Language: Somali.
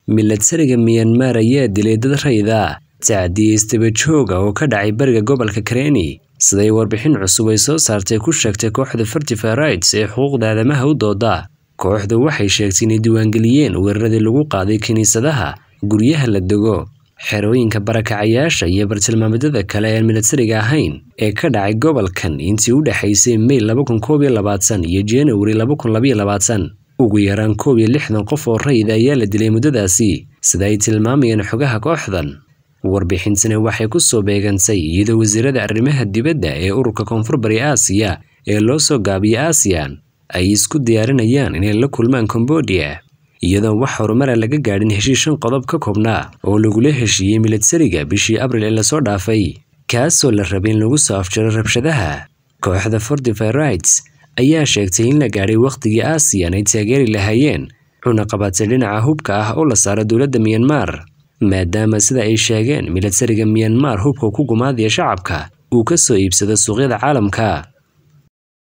milatariga Myanmar ayaa dilay dad rayid ah tacdiye istaba jooga oo ka dhacay bariga gobolka Karenni siday warbixin cusub ay soo saartay ku sheegtay kooxda Fortify Rights ee xuquuqda aadamaha u dooda. Kooxdu waxay sheegtay inay diiwaangeliyeen weeraradii lagu qaaday kiniisadaha, guryaha la dego, xerooyinka barakacayaasha iyo bartilmaameedyada kale ee milatariga ahayn ee ka dhacay gobolkan intii u dhaxaysay May 2021 iyo January 2022. ugu yaraan 61 qof oo rayid ayaa la dilay muddadaasi sida ay tilmaamayeen xogaha kooxdan. Warbixintani waxay ku soo beegantay iyadoo wasiirada arrimaha dibadda ee ururka Koonfur Bari Aasiya ee loo soo gaabiyay ASEAN ay isku diyaarinayaan inay la kulmaan Cambodia iyadoo wax horumar laga gaadhin heshiis 5 qodob ka koobnaa oo lagula heshiiyay milatariga bishii Abriil ee la soo dhaafay kaasoo la rabay in lagu soo afjaro rabshadaha. Kooxda Fortify Rights ayaa sheegtay in la gaadhay waqtigii ASEAN ay taageeri lahaayeen cunaqabateyn dhinaca hubka ah oo la saaro dowladda Myanmar maadaama sida ay sheegeen milatariga Myanmar hubka ku gumaadaya shacabka uu ka soo iibsado suuqyada caalamka.